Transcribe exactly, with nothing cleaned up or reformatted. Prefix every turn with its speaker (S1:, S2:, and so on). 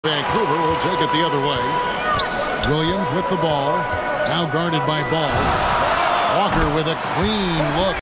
S1: Vancouver will take it the other way. Williams with the ball. Now guarded by Ball. Walker with a clean look.